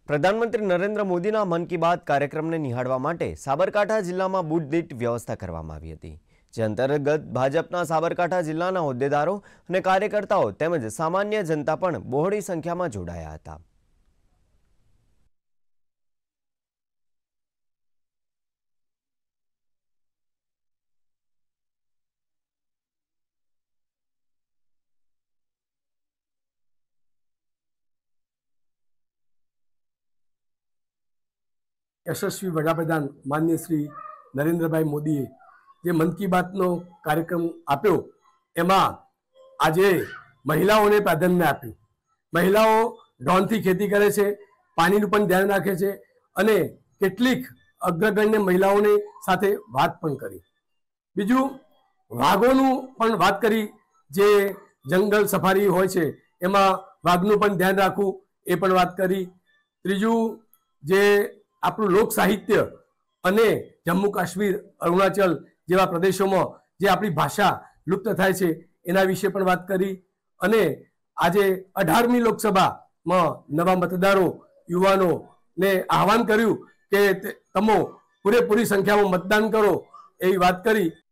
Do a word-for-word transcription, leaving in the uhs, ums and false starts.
પ્રધાનમંત્રી નરેન્દ્ર મોદીના મન કી બાત કાર્યક્રમને નિહાળવા માટે સાબરકાંઠા જિલ્લામાં બૂથ દીઠ વ્યવસ્થા કરવામાં આવી હતી, જે અંતર્ગત ભાજપના સાબરકાંઠા જિલ્લાના હોદ્દેદારો અને કાર્યકર્તાઓ તેમજ સામાન્ય જનતા પણ બહોળી સંખ્યામાં જોડાયા હતા। यशस्वी वडाप्रधान माननीय श्री नरेन्द्र भाई मोदीए जे मन की बात नो कार्यक्रम आप्यो एमा आजे महिलाओने प्राधान्य आप्યું। महिलाओ ड्रोनथी खेती करे छे, पानीनुं पण ध्यान राखे छे अने કેટલીક અગ્રગણ્ય મહિલાઓને સાથે વાત પણ કરી। બીજું વાઘોનું પણ વાત કરી, જે જંગલ સફારી હોય છે એમાં વાઘનું પણ ધ્યાન રાખવું એ પણ વાત કરી। ત્રીજું જે આપણું લોક સાહિત્ય અને જમ્મુ કાશ્મીર અરુણાચલ જેવા પ્રદેશોમાં જે આપણી ભાષા લુપ્ત થાય છે એના વિશે પણ વાત કરી અને આજે અઢારમી લોકસભામાં નવા મતદારો યુવાનોને આહવાન કર્યું કે તમો પૂરેપૂરી સંખ્યામાં મતદાન કરો એવી વાત કરી।